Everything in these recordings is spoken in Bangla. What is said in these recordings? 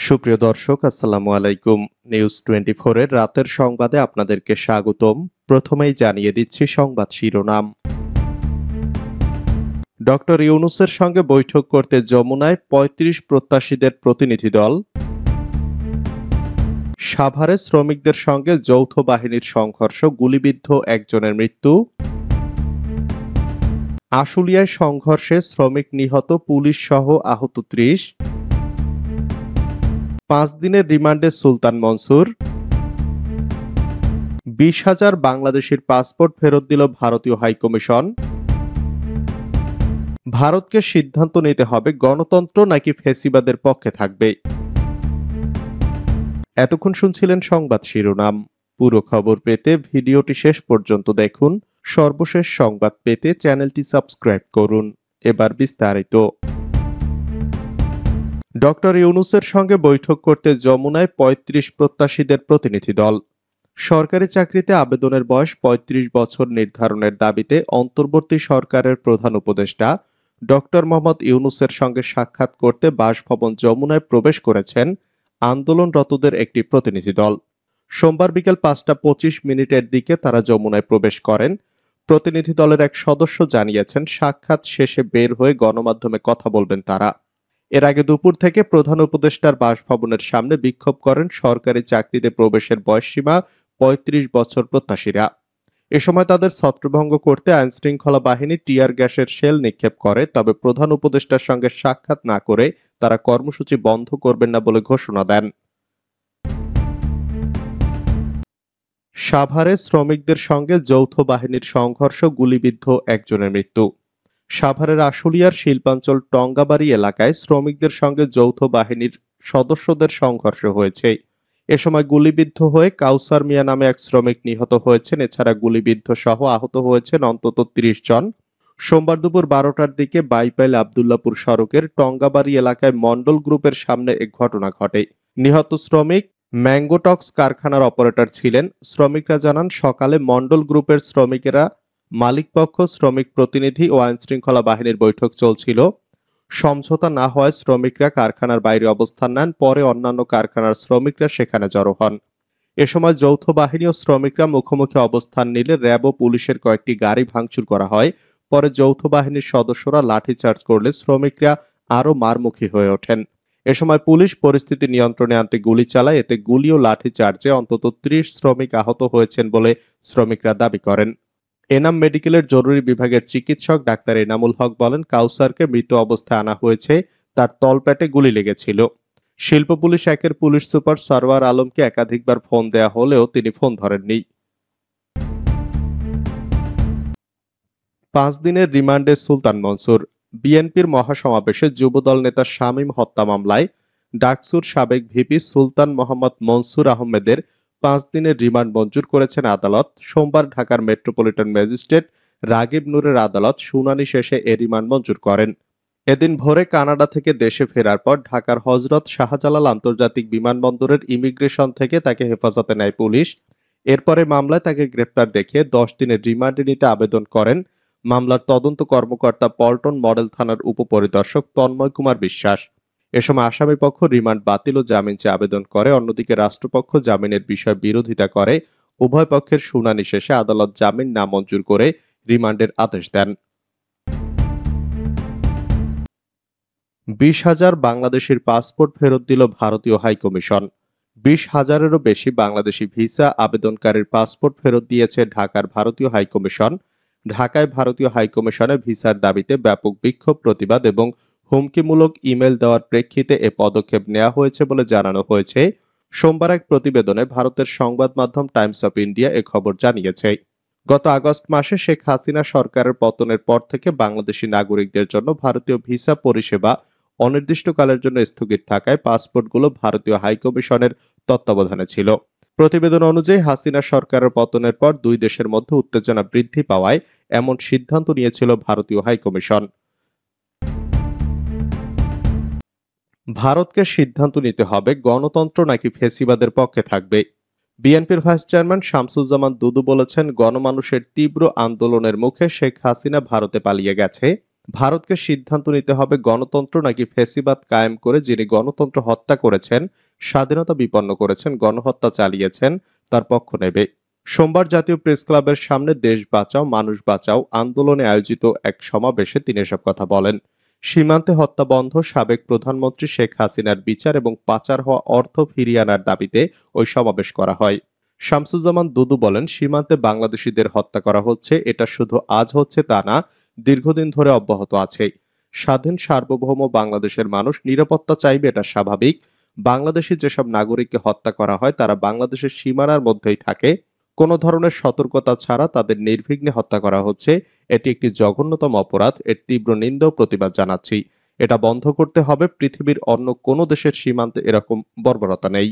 সুপ্রিয় দর্শক, আসসালামু আলাইকুম। নিউজ 24 এর রাতের সংবাদে আপনাদেরকে স্বাগতম। প্রথমেই জানিয়ে দিচ্ছি সংবাদ শিরোনাম। ডক্টর ইউনূসের সঙ্গে বৈঠক করতে যমুনায় ৩৫ প্রত্যাশীদের প্রতিনিধি দল। সাভারে শ্রমিকদের সঙ্গে যৌথ বাহিনীর সংঘর্ষ, গুলিবিদ্ধ একজনের মৃত্যু। আশুলিয়ায় সংঘর্ষে শ্রমিক নিহত, পুলিশ সহ আহত ৩০। ৫ দিনের রিমান্ডে সুলতান মনসুর। ২০,০০০ বাংলাদেশির পাসপোর্ট ফেরত দিল ভারতীয় হাইকমিশন। ভারতকে সিদ্ধান্ত নিতে হবে গণতন্ত্র নাকি ফ্যাসিবাদের পক্ষে থাকবে। এতক্ষণ শুনছিলেন সংবাদ শিরোনাম। পুরো খবর পেতে ভিডিওটি শেষ পর্যন্ত দেখুন। সর্বশেষ সংবাদ পেতে চ্যানেলটি সাবস্ক্রাইব করুন। এবার বিস্তারিত। ডক্টর ইউনূসের সঙ্গে বৈঠক করতে যমুনায় ৩৫ প্রত্যাশীদের প্রতিনিধি দল। সরকারি চাকরিতে আবেদনের বয়স ৩৫ বছর নির্ধারণের দাবিতে অন্তর্বর্তী সরকারের প্রধান উপদেষ্টা ডক্টর মোহাম্মদ ইউনূসের সঙ্গে সাক্ষাৎ করতে বাসভবন যমুনায় প্রবেশ করেছেন আন্দোলনরতদের একটি প্রতিনিধি দল। সোমবার বিকেল ৫টা ২৫ দিকে তারা যমুনায় প্রবেশ করেন। প্রতিনিধি দলের এক সদস্য জানিয়েছেন, সাক্ষাৎ শেষে বের হয়ে গণমাধ্যমে কথা বলবেন তারা। এর আগে দুপুর থেকে প্রধান উপদেষ্টার বাসভবনের সামনে বিক্ষোভ করেন সরকারি চাকরিতে প্রবেশের বয়সসীমা ৩৫ বছর প্রত্যাশীরা। এ সময় তাদের ছত্রভঙ্গ করতে আইনশৃঙ্খলা বাহিনী টিয়ার গ্যাসের শেল নিক্ষেপ করে। তবে প্রধান উপদেষ্টার সঙ্গে সাক্ষাৎ না করে তারা কর্মসূচি বন্ধ করবেন না বলে ঘোষণা দেন। সাভারে শ্রমিকদের সঙ্গে যৌথ বাহিনীর সংঘর্ষ, গুলিবিদ্ধ একজনের মৃত্যু। সাভারের আশুলিয়ার শিল্পাঞ্চল টঙ্গাবাড়ি এলাকায় শ্রমিকদের সঙ্গে যৌথ বাহিনীর সদস্যদের সংঘর্ষ হয়েছে। এ সময় গুলিবিদ্ধ হয়ে কাউসার মিয়া নামে এক শ্রমিক নিহত হয়েছেন। এছাড়া গুলিবিদ্ধ সহ আহত হয়েছেন অন্তত ৩০ জন। সোমবার দুপুর ১২টার দিকে বাইপাইল আবদুল্লাপুর সড়কের টঙ্গাবাড়ি এলাকায় মন্ডল গ্রুপের সামনে এক ঘটনা ঘটে। নিহত শ্রমিক ম্যাঙ্গোটক্স কারখানার অপারেটর ছিলেন। শ্রমিকরা জানান, সকালে মন্ডল গ্রুপের শ্রমিকেরা, মালিকপক্ষ, শ্রমিক প্রতিনিধি ও আইনশৃঙ্খলা বাহিনীর বৈঠক চলছিল। সমঝোতা না হওয়ায় শ্রমিকরা কারখানার বাইরে অবস্থান নেন। পরে অন্যান্য কারখানার শ্রমিকরা সেখানে জড়ো হন। এ সময় যৌথ বাহিনী ও শ্রমিকরা মুখোমুখি অবস্থান নিলে র্যাব ও পুলিশের কয়েকটি গাড়ি ভাঙচুর করা হয়। পরে যৌথ বাহিনীর সদস্যরা লাঠিচার্জ করলে শ্রমিকরা আরও মারমুখী হয়ে ওঠেন। এ সময় পুলিশ পরিস্থিতি নিয়ন্ত্রণে আনতে গুলি চালায়। এতে গুলি ও লাঠিচার্জে অন্তত ৩০ শ্রমিক আহত হয়েছেন বলে শ্রমিকরা দাবি করেন। এনাম মেডিকেলের জরুরি বিভাগের চিকিৎসক ডাক্তার এনামুল হক বলেন, কাউসারকে মৃত অবস্থায় আনা হয়েছে, তার তলপেটে গুলি লেগেছিল। শিল্প পুলিশ একের পুলিশ সুপার সরওয়ার আলমকে একাধিকবার ফোন দেয়া হলেও তিনি ফোন ধরেননি। ৫ দিনের রিমান্ডে সুলতান মনসুর। বিএনপির মহাসমাবেশে যুবদল নেতা শামীম হত্যা মামলায় ডাকসুর সাবেক ভিপি সুলতান মোহাম্মদ মনসুর আহমেদের ৫ দিনের রিমান্ড মঞ্জুর করেছেন আদালত। সোমবার ঢাকার মেট্রোপলিটন ম্যাজিস্ট্রেট রাগিব নূরের আদালত শুনানি শেষে এ রিমান্ড মঞ্জুর করেন। এদিন ভোরে কানাডা থেকে দেশে ফেরার পর ঢাকার হযরত শাহজালাল আন্তর্জাতিক বিমানবন্দরের ইমিগ্রেশন থেকে তাকে হেফাজতে নেয় পুলিশ। এরপরে মামলায় তাকে গ্রেপ্তার দেখিয়ে ১০ দিনের রিমান্ডে নিতে আবেদন করেন মামলার তদন্ত কর্মকর্তা পল্টন মডেল থানার উপপরিদর্শক তন্ময় কুমার বিশ্বাস। এ সময় আসামিপক্ষ রিমান্ড বাতিল ও জামিন চেয়ে আবেদন করে। অন্যদিকে রাষ্ট্রপক্ষ জামিনের বিষয়ে বিরোধিতা করে। উভয় পক্ষের শুনানি শেষে আদালত জামিন নামঞ্জুর করে রিমান্ডের আদেশ দেন। ২০,০০০ বাংলাদেশির পাসপোর্ট ফেরত দিল ভারতীয় হাইকমিশন। ২০,০০০-এরও বেশি বাংলাদেশি ভিসা আবেদনকারীর পাসপোর্ট ফেরত দিয়েছে ঢাকার ভারতীয় হাইকমিশন। ঢাকায় ভারতীয় হাইকমিশনে ভিসার দাবিতে ব্যাপক বিক্ষোভ, প্রতিবাদ এবং হুমকিমূলক ইমেল দেওয়ার প্রেক্ষিতে এ পদক্ষেপ নেওয়া হয়েছে বলে জানানো হয়েছে। সোমবার এক প্রতিবেদনে ভারতের সংবাদ মাধ্যম টাইমস অফ ইন্ডিয়া এ খবর জানিয়েছে। গত আগস্ট মাসে শেখ হাসিনা সরকারের পতনের পর থেকে বাংলাদেশি নাগরিকদের জন্য ভারতীয় ভিসা পরিষেবা অনির্দিষ্টকালের জন্য স্থগিত থাকায় পাসপোর্টগুলো ভারতীয় হাইকমিশনের তত্ত্বাবধানে ছিল। প্রতিবেদন অনুযায়ী হাসিনা সরকারের পতনের পর দুই দেশের মধ্যে উত্তেজনা বৃদ্ধি পাওয়ায় এমন সিদ্ধান্ত নিয়েছিল ভারতীয় হাইকমিশন। ভারতকে সিদ্ধান্ত নিতে হবে গণতন্ত্র নাকি ফ্যাসিবাদের পক্ষে থাকবে। বিএনপির ভাইস চেয়ারম্যান শামসুজ্জামান দুদু বলেছেন, গণমানুষের তীব্র আন্দোলনের মুখে শেখ হাসিনা ভারতে পালিয়ে গেছে। ভারতকে সিদ্ধান্ত নিতে হবে গণতন্ত্র নাকি ফ্যাসিবাদ কায়েম করে যিনি গণতন্ত্র হত্যা করেছেন, স্বাধীনতা বিপন্ন করেছেন, গণহত্যা চালিয়েছেন তার পক্ষ নেবে। সোমবার জাতীয় প্রেস ক্লাবের সামনে দেশ বাঁচাও মানুষ বাঁচাও আন্দোলনে আয়োজিত এক সমাবেশে তিনি এসব কথা বলেন। সীমান্তে হত্যা বন্ধ, সাবেক প্রধানমন্ত্রী শেখ হাসিনার বিচার এবং পাচার হওয়া অর্থ ফিরিয়ে আনার দাবিতে ওই সমাবেশ করা হয়। শামসুজ্জামান দুদু বলেন, সীমান্তে বাংলাদেশিদের হত্যা করা হচ্ছে, এটা শুধু আজ হচ্ছে তা না, দীর্ঘদিন ধরে অব্যাহত আছে। স্বাধীন সার্বভৌম বাংলাদেশের মানুষ নিরাপত্তা চাইবে, এটা স্বাভাবিক। বাংলাদেশি যেসব নাগরিককে হত্যা করা হয় তারা বাংলাদেশের সীমানার মধ্যেই থাকে, কোনো ধরনের সতর্কতা ছাড়া তাদের নির্বিঘ্নে হত্যা করা হচ্ছে। এটি একটি জঘন্যতম অপরাধ, এর তীব্র নিন্দা ও প্রতিবাদ জানাচ্ছি। এটা বন্ধ করতে হবে। পৃথিবীর অন্য কোনো দেশের সীমান্তে এরকম বর্বরতা নেই।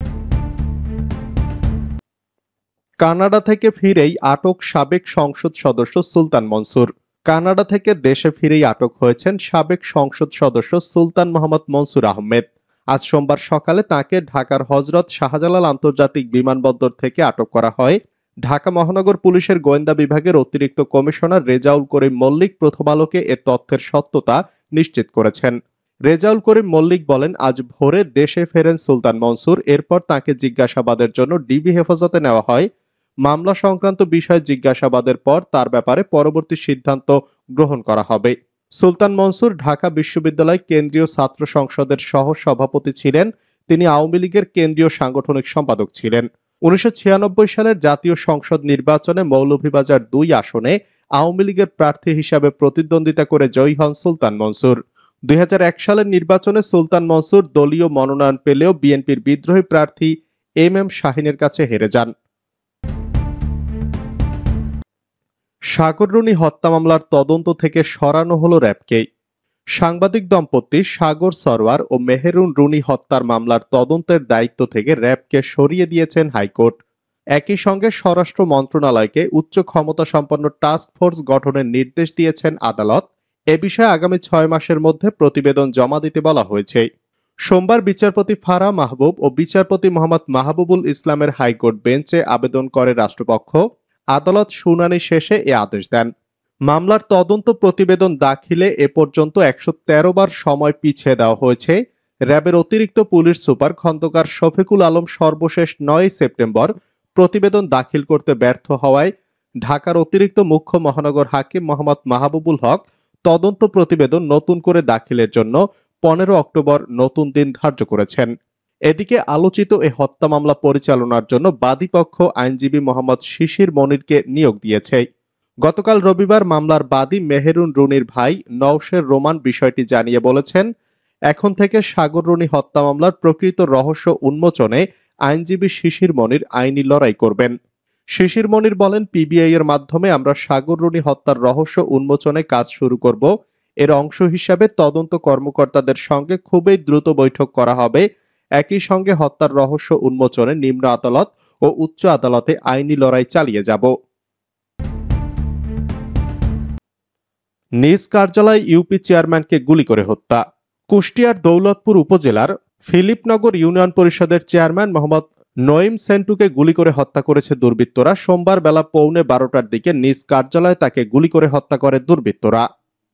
কানাডা থেকে ফিরেই আটক সাবেক সংসদ সদস্য সুলতান মনসুর। কানাডা থেকে দেশে ফিরেই আটক হয়েছেন সাবেক সংসদ সদস্য সুলতান মোহাম্মদ মনসুর আহমেদ। আজ সোমবার সকালে তাকে ঢাকার হজরত শাহজালাল আন্তর্জাতিক বিমানবন্দর থেকে আটক করা হয়। ঢাকা মহানগর পুলিশের গোয়েন্দা বিভাগের অতিরিক্ত কমিশনার রেজাউল করিম মল্লিক প্রথম আলোকে এ তথ্যের সত্যতা নিশ্চিত করেছেন। রেজাউল করিম মল্লিক বলেন, আজ ভোরে দেশে ফেরেন সুলতান মনসুর। এরপর তাকে জিজ্ঞাসাবাদের জন্য ডিবি হেফাজতে নেওয়া হয়। মামলা সংক্রান্ত বিষয়ে জিজ্ঞাসাবাদের পর তার ব্যাপারে পরবর্তী সিদ্ধান্ত গ্রহণ করা হবে। সুলতান মনসুর ঢাকা বিশ্ববিদ্যালয় কেন্দ্রীয় ছাত্র সংসদের সহ সভাপতি ছিলেন। তিনি আওয়ামী লীগের কেন্দ্রীয় সাংগঠনিক সম্পাদক ছিলেন। 1996 সালের জাতীয় সংসদ নির্বাচনে মৌলভীবাজার 2 আসনে আওয়ামী লীগের প্রার্থী হিসাবে প্রতিদ্বন্দ্বিতা করে জয়ী হন সুলতান মনসুর। 2001 সালের নির্বাচনে সুলতান মনসুর দলীয় মনোনয়ন পেলেও বিএনপির বিদ্রোহী প্রার্থী এম শাহীনের কাছে হেরে যান। সাগররুনি হত্যা মামলার তদন্ত থেকে সরানো হলো র্যাবকে। সাংবাদিক দম্পতি সাগর সরওয়ার ও মেহেরুন রুনি হত্যার মামলার তদন্তের দায়িত্ব থেকে র্যাবকে সরিয়ে দিয়েছেন হাইকোর্ট। একই সঙ্গে স্বরাষ্ট্র মন্ত্রণালয়কে উচ্চ ক্ষমতা সম্পন্ন টাস্ক ফোর্স গঠনের নির্দেশ দিয়েছেন আদালত। এ বিষয়ে আগামী 6 মাসের মধ্যে প্রতিবেদন জমা দিতে বলা হয়েছে। সোমবার বিচারপতি ফারা মাহবুব ও বিচারপতি মোহাম্মদ মাহবুবুল ইসলামের হাইকোর্ট বেঞ্চে আবেদন করে রাষ্ট্রপক্ষ। আদালত শুনানি শেষে এ আদেশ দেন। মামলার তদন্ত প্রতিবেদন দাখিলে এ পর্যন্ত 113 বার সময় পিছিয়ে দেওয়া হয়েছে। র্যাবের অতিরিক্ত পুলিশ সুপার খন্দকার শফিকুল আলম সর্বশেষ 9 সেপ্টেম্বর প্রতিবেদন দাখিল করতে ব্যর্থ হওয়ায় ঢাকার অতিরিক্ত মুখ্য মহানগর হাকিম মোহাম্মদ মাহবুবুল হক তদন্ত প্রতিবেদন নতুন করে দাখিলের জন্য 15 অক্টোবর নতুন দিন ধার্য করেছেন। এদিকে আলোচিত এ হত্যা মামলা পরিচালনার জন্য বাদীপক্ষ আইনজীবী মোহাম্মদ শিশির মনিরকে নিয়োগ দিয়েছে। গতকাল রবিবার মামলার বাদী মেহেরুন রুনির ভাই নওশের রোমান বিষয়টি জানিয়ে বলেছেন, এখন থেকে সাগর রুনি হত্যা মামলার প্রকৃত রহস্য উন্মোচনে আইনজীবী শিশির মনির আইনি লড়াই করবেন। শিশির মনির বলেন, পিবিআই এর মাধ্যমে আমরা সাগর রুনি হত্যার রহস্য উন্মোচনে কাজ শুরু করব। এর অংশ হিসাবে তদন্ত কর্মকর্তাদের সঙ্গে খুবই দ্রুত বৈঠক করা হবে। একই সঙ্গে হত্যার রহস্য উন্মোচনে নিম্ন আদালত ও উচ্চ আদালতে আইনি লড়াই চালিয়ে যাব। নিজ কার্যালয়ে ইউপি চেয়ারম্যানকে গুলি করে হত্যা। কুষ্টিয়ার দৌলতপুর উপজেলার ফিলিপনগর ইউনিয়ন পরিষদের চেয়ারম্যান মোহাম্মদ নঈম সেন্টুকে গুলি করে হত্যা করেছে দুর্বৃত্তরা। সোমবার বেলা 11:15টার দিকে নিজ কার্যালয়ে তাকে গুলি করে হত্যা করে দুর্বৃত্তরা।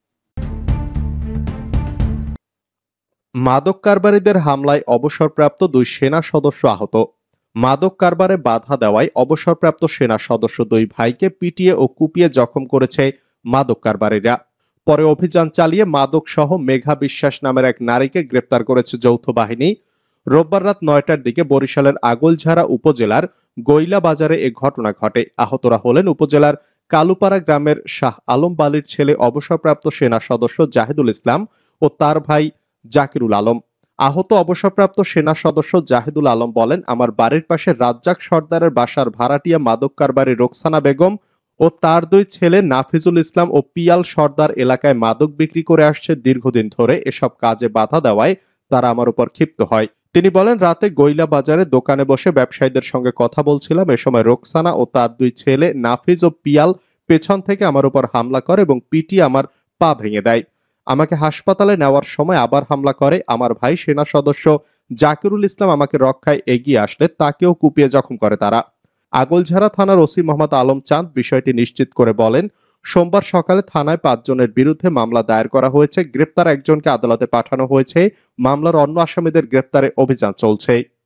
মাদক কারবারিদের হামলায় অবসরপ্রাপ্ত 2 সেনা সদস্য আহত। মাদক কারবারে বাধা দেওয়ায় অবসরপ্রাপ্ত সেনা সদস্য 2 ভাইকে পিটিয়ে ও কুপিয়ে জখম করেছে মাদক কারবারিরা। পরে অভিযান চালিয়ে মাদক সহ মেঘা বিশ্বাস নামের এক নারীকে গ্রেপ্তার করেছে যৌথ বাহিনী। রোববার রাত 9টার দিকে বরিশালের আগলঝাড়া উপজেলার গৈলা বাজারে এ ঘটনা ঘটে। আহতরা হলেন উপজেলার কালুপাড়া গ্রামের শাহ আলম বালির ছেলে অবসরপ্রাপ্ত সেনা সদস্য জাহিদুল ইসলাম ও তার ভাই জাকিরুল আলম। আহত অবসরপ্রাপ্ত সেনা সদস্য জাহিদুল আলম বলেন, আমার বাড়ির পাশে রাজ্জাক সর্দারের বাসার ভাড়াটিয়া মাদক কারবারি রোকসানা বেগম ও তার 2 ছেলে নাফিজুল ইসলাম ও পিয়াল সর্দার এলাকায় মাদক বিক্রি করে আসছে দীর্ঘদিন ধরে। এসব কাজে বাধা দেওয়ায় তারা আমার উপর ক্ষিপ্ত হয়। তিনি বলেন, রাতে গৈলা বাজারে দোকানে বসে ব্যবসায়ীদের সঙ্গে কথা বলছিলাম। এ সময় রোকসানা ও তার 2 ছেলে নাফিজ ও পিয়াল পেছন থেকে আমার উপর হামলা করে এবং পিটিয়ে আমার পা ভেঙে দেয়। আমাকে হাসপাতালে নেওয়ার সময় আবার হামলা করে। আমার ভাই সেনা সদস্য জাকিরুল ইসলাম আমাকে রক্ষায় এগিয়ে আসলে তাকেও কুপিয়ে জখম করে তারা। আগলঝাড়া থানার ওসি মোহাম্মদ আলম চাঁদ বিষয়টি নিশ্চিত করে বলেন, সোমবার সকালে থানায় 5 জনের বিরুদ্ধে মামলা দায়ের করা হয়েছে। গ্রেপ্তার একজনকে আদালতে পাঠানো হয়েছে। মামলার অন্য আসামিদের গ্রেপ্তারে অভিযান চলছে।